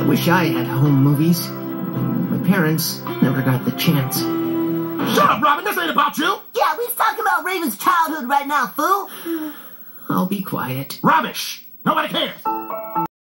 wish I had home movies. My parents never got the chance. Shut up, Robin! This ain't about you! Yeah, we talking about Raven's childhood right now, fool! I'll be quiet. Rubbish! Nobody cares!